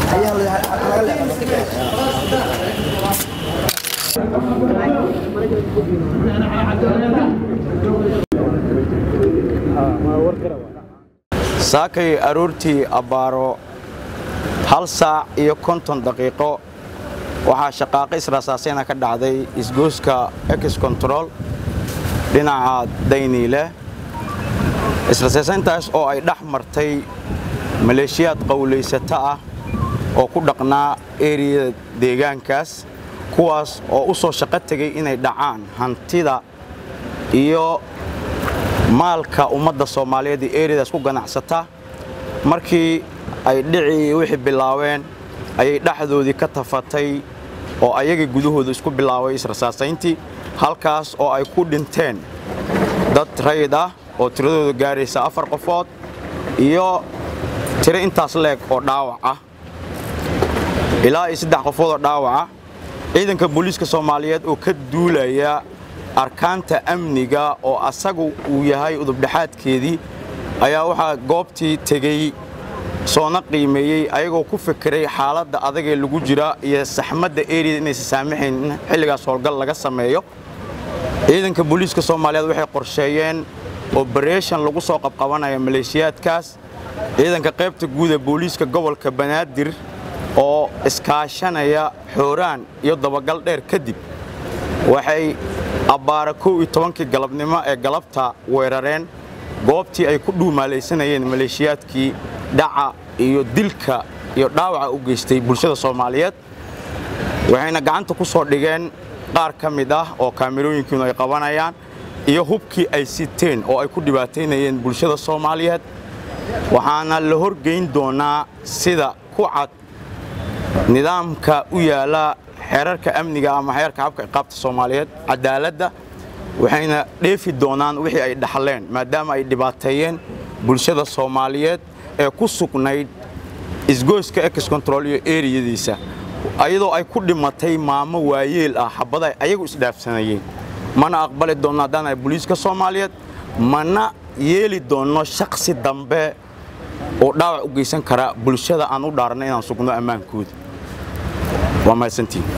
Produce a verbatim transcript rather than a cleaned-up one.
saakay aroortii abaaro hal saac iyo konton daqiiqo waxaa shaqaaqo israasaasayna ka dhacday isgooska X control dhinaca Dayniile israasaasayntaas oo ay dhex martay maleeshiyaad qowleysata ah oo ku dhaqnaa area deegaankaas kuwaas oo u soo shaqo tagay inay dhacaan hantida iyo maalka ummadda Soomaaliyeed ee area ku ganacsata markii ay dhici wixii bilaaween ayay dhaxdoodii ka tafatay oo ayaga gudahooda isku bilaaway israasaasayntii halkaas oo ay ku dhinteen dad rayid ah oo tiradooda gaaraysa afar qofood iyo tiro intaas leeg oo dhaawac ah ilaa saddex qofood oo dhaawac ah ciidanka booliiska Soomaaliyeed oo ka duulaya arkaanta amniga oo asagu uu yahay udub dhaxaadkeedii ayaa waxa goobtii tagay soona qiimeeyay ayagoo ku fikiray xaaladda adag ee lagu jira iyo saxmadda area inay saamaxeen xilligaas howlgal laga sameeyo ciidanka booliiska Soomaaliyeed waxay qorsheeyeen operation lagu soo qabqabanayo maleeshiyaadkaas ciidanka qaybta guud ee booliiska gobolka Banaadir oo iskaashanaya xooraan iyo dabagal dheer kadib waxay abaara kow iyo tobankii galabnimo ee galabta weerareen goobtii ay ku dhuumaaleysanayeen maleeshiyaadkii dhaca iyo dilka iyo dhaawaca u geystay bulshada Soomaaliyeed waxayna gacanta ku soo dhigeen qaar ka mid ah oo kaamirooyinkiina ay qabanayaan iyo hubkii ay siteen oo ay ku dhibaateynayeen bulshada Soomaaliyeed waxaana la horgeyn doonaa sida ku cad nidaamka u yaala xeerarka amniga ama xeerarka habka ciqaabta Soomaaliyeed cadaaladda waxayna dheefi doonaan wixii ay dhaxleen maadaama ay dhibaateeyeen bulshada Soomaaliyeed ee ku sugnayd isgooska X control iyo area-diisa ayadoo ay ku dhimatay maamo waayeel ah xabada ayagu isdhaafsanayeen mana aqbali doonaa dana booliiska Soomaaliyeed mana yeeli doono shakhsi dambe oo dhaawac u geysan kara bulshada aan u dhaarnay inaan sugno ammaankooda waa ma santiin